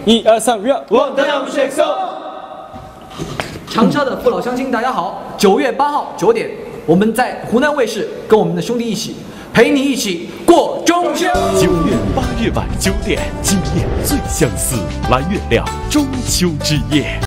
1、2、3，预我等下不是 XO。 长沙的父老乡亲，大家好！9月8号9点，我们在湖南卫视跟我们的兄弟一起，陪你一起过中秋。 9月8日晚9点，今夜最相似，蓝月亮中秋之夜。